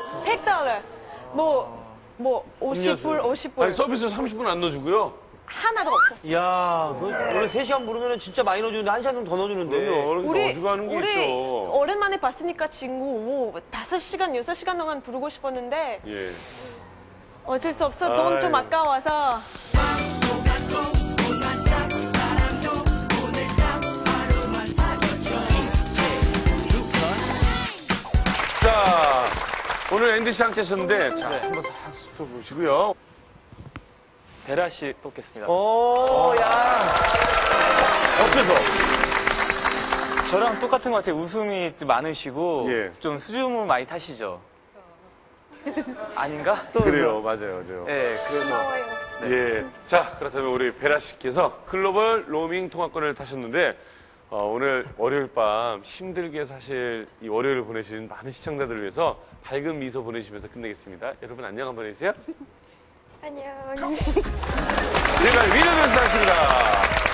$100. 뭐 50불, 50불. 아니, 서비스 30분 안 넣어주고요. 하나도 없었어요. 이야, 원래 3시간 부르면 진짜 많이 넣어주는데 1시간 정도 더 넣어주는데. 그럼요. 넣어주고 하는 게 우리 있죠. 오랜만에 봤으니까 친구 뭐 5시간, 6시간 동안 부르고 싶었는데 예. 어쩔 수 없어. 돈 좀 아까워서. 자, 오늘 앤디 씨 함께 하셨는데, 자, 한번 싹 훑어보시고요. 베라 씨 뽑겠습니다. 오, 야. 어째서? 저랑 똑같은 것 같아요. 웃음이 많으시고 예. 좀 수줍음을 많이 타시죠. 아닌가? 그래요, 맞아요. 네, 그래서 예. 자, 그렇다면 우리 베라 씨께서 글로벌 로밍 통화권을 타셨는데, 오늘 월요일 밤 힘들게 사실 이 월요일을 보내신 많은 시청자들을 위해서 밝은 미소 보내주시면서 끝내겠습니다. 여러분 안녕 한번 해주세요. 안녕. 지금까지 위너면서 하겠습니다.